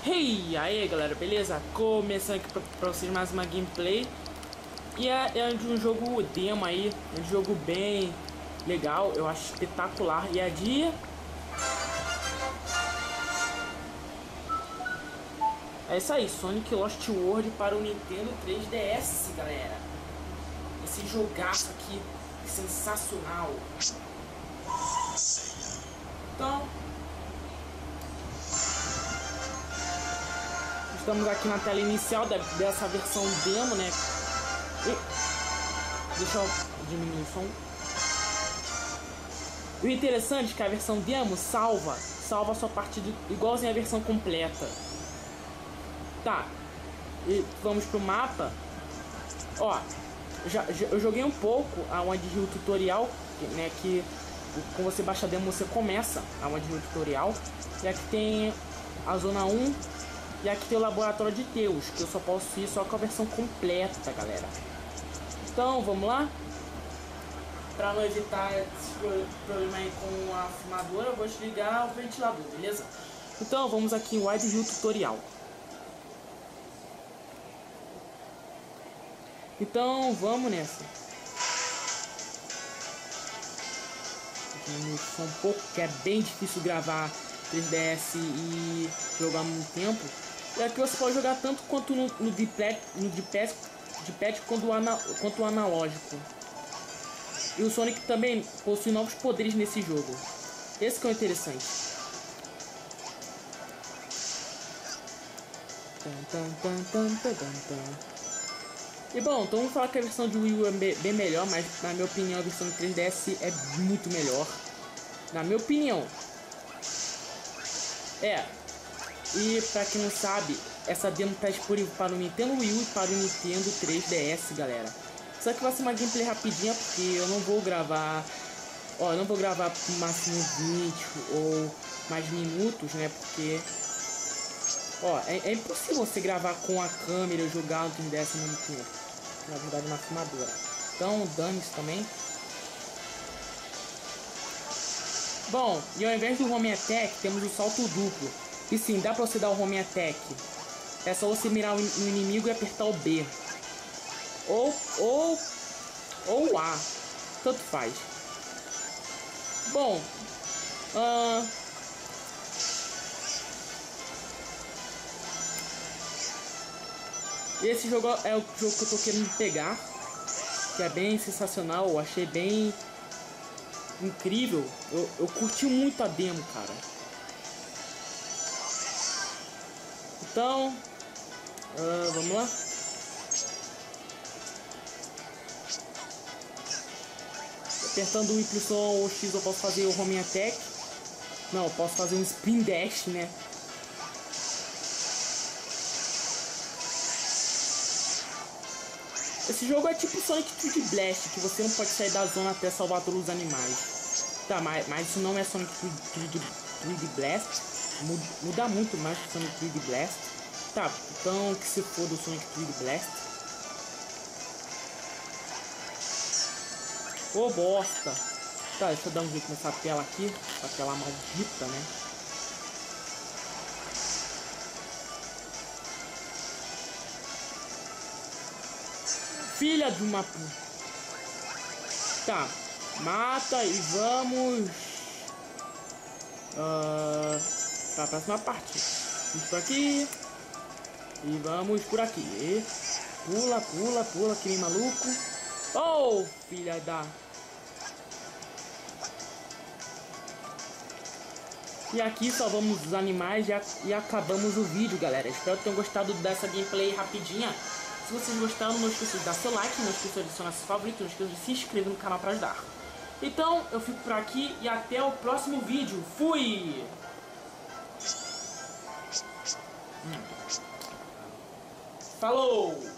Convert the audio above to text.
Hey, aí galera, beleza? Começando aqui pra vocês mais uma gameplay. E é de um jogo demo aí, um jogo bem legal, eu acho espetacular. E é de... é isso aí, Sonic Lost World para o Nintendo 3DS, galera. Esse jogaço aqui, sensacional. Então... estamos aqui na tela inicial dessa versão demo, né? Deixa eu diminuir o som. O interessante é que a versão demo salva a sua partida igualzinho à versão completa. Tá. E vamos pro mapa. Ó, eu joguei um pouco a One Hill Tutorial, né? Que quando você baixa a demo você começa a One Hill Tutorial. E aqui tem a zona 1. E aqui tem o Laboratório de Deus, que eu só posso ir só com a versão completa, galera. Então, vamos lá? Para não evitar esse problema aí com a fumadora, eu vou desligar o ventilador, beleza? Então, vamos aqui em Wide Hill Tutorial. Então, vamos nessa. Vou só um pouco, que é bem difícil gravar 3DS e jogar ao mesmo tempo. E aqui você pode jogar tanto quanto no D-pad quanto o analógico. E o Sonic também possui novos poderes nesse jogo. Esse que é o interessante. E bom, então vamos falar que a versão de Wii U é bem melhor, mas na minha opinião a versão do 3DS é muito melhor. Na minha opinião. E pra quem não sabe, essa demo tá disponível para o Nintendo Wii U e para o Nintendo 3DS, galera. Só que vai ser uma gameplay rapidinha, porque eu não vou gravar... ó, eu não vou gravar por máximo 20 ou mais minutos, né? Porque... ó, é impossível você gravar com a câmera e jogar no 3DS ao mesmo tempo. Na verdade, uma filmadora. Então, dane-se também. Bom, e ao invés do Home Attack, temos o salto duplo. E sim, dá pra você dar o Home Attack. É só você mirar no inimigo e apertar o B. Ou o A. Tanto faz. Bom. Esse jogo é o jogo que eu tô querendo pegar. Que é bem sensacional. Eu achei bem incrível. Eu curti muito a demo, cara. Então, vamos lá. Apertando o Y ou o X eu posso fazer o Home Attack. Não, eu posso fazer um Spin Dash, né? Esse jogo é tipo Sonic 3D Blast, que você não pode sair da zona até salvar todos os animais. Tá, mas isso não é Sonic 3D Blast. Muda muito mais que Sonic 3D Blast. Tá, então que se for do Sonic 3D Blast. Ô, bosta. Tá, deixa eu dar um jeito nessa tela aqui. Essa tela maldita, né? Filha de uma... tá, mata e vamos... pra próxima parte. Vamos por aqui. E vamos por aqui. E pula, que nem maluco. Oh, filha da... e aqui salvamos os animais e acabamos o vídeo, galera. Espero que tenham gostado dessa gameplay rapidinha. Se vocês gostaram, não esqueça de dar seu like, não esqueça de adicionar seu favorito, não esqueça de se inscrever no canal para ajudar. Então, eu fico por aqui e até o próximo vídeo. Fui! Falou!